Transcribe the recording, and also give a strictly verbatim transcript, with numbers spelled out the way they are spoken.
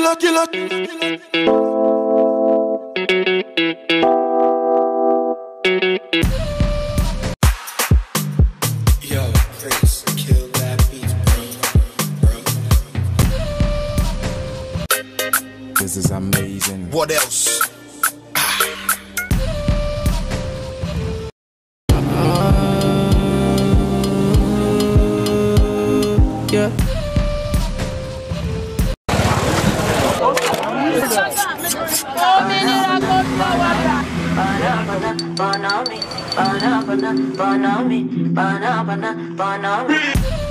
killer, killer. Yo, Chris, kill that beat, bro. This is amazing. What else? Yeah. Banami, banami, banami, banami, banami.